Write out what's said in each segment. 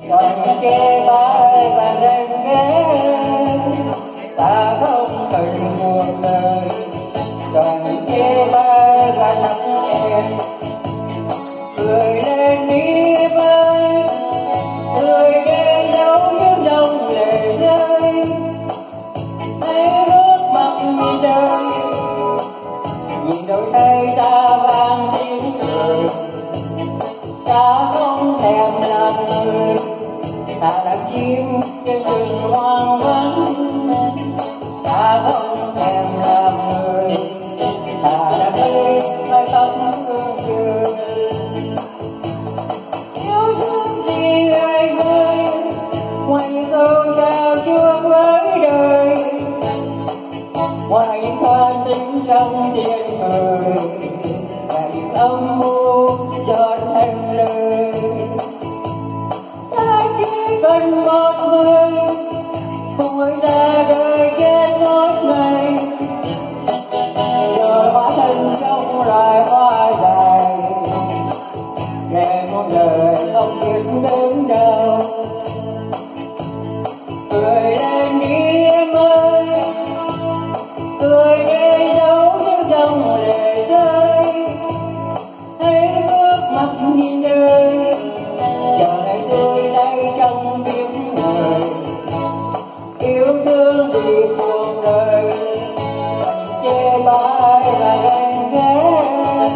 còn chê bai và ghen ghét, ta không cần cuộc đời còn chê bai và nắm em. Cười lên đi em ơi, cười để dấu những dòng lệ rơi, thấy nước mắt nhìn đời, nhìn đôi tay ta vang tiếng cười. Ta không thèm làm người, ta là chim trên rừng hoang vắng. Ta không thèm làm người, ta là cây mái tóc hương trường. Yêu thương gì ai ơi, ngoài những câu chào chuông với đời, ngoài những khoan tính trong tiếng cười, và những âm mưu giọt thành lời. Ta chỉ cần một người cùng với ta đời kết mỗi ngày, rồi hóa thân trong loài hoa dài, để một đời không biết đến đâu. Cười lên đi em ơi, cười để giấu những dòng lệ rơi, thấy nước mắt nhìn đời, chờ ngày xuôi đây trong tiếng người. Yêu thương gì cuộc đời còn chê bai và ghen ghét,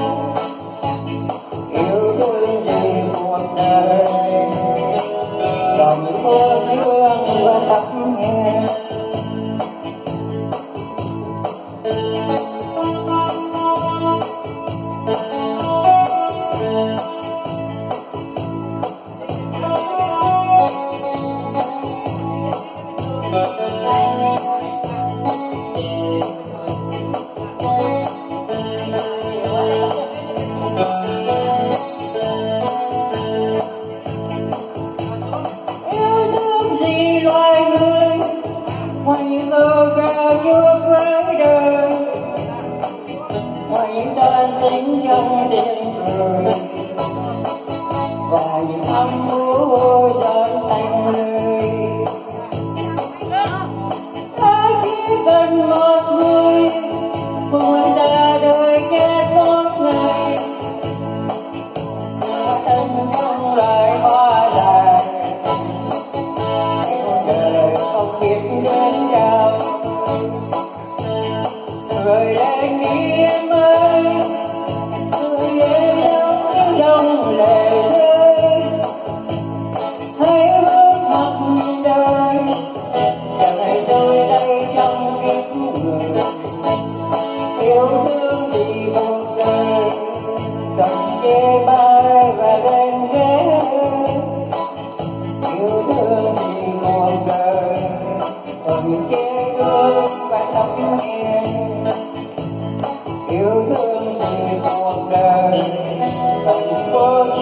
yêu thương gì cuộc đời còn những mơ thương và tóc nghe. Ngoài những câu ca chuông với đời, ngoài những tên tính trong tiếng cười, và những âm mưu giọt thành lời. Ta chỉ cần một người cùng với ta đời kết một ngày, hóa thân trong loài hoa dài, một đời không biết đến đâu. Cười lên đi em ơi, cười để giấu những dòng lệ rơi, thấy nước mắt nhìn đời, chờ ngày trôi đây trong kiếp người. Yêu thương gì cuộc đời cần chê bai và ghen ghét, yêu thương gì cuộc đời còn chê thương và tóc nghe. Yêu thương gì cuộc đời còn cô